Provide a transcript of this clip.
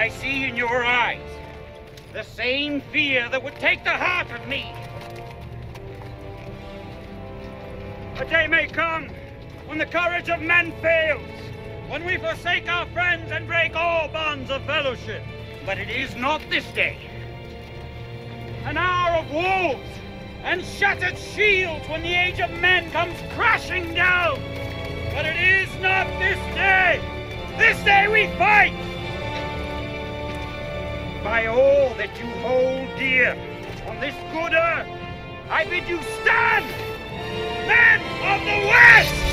I see in your eyes the same fear that would take the heart of me. A day may come when the courage of men fails, when we forsake our friends and break all bonds of fellowship. But it is not this day. An hour of wolves and shattered shields when the age of men comes crashing down. But it is not this day. This day we fight. By all that you hold dear on this good earth, I bid you stand, men of the West!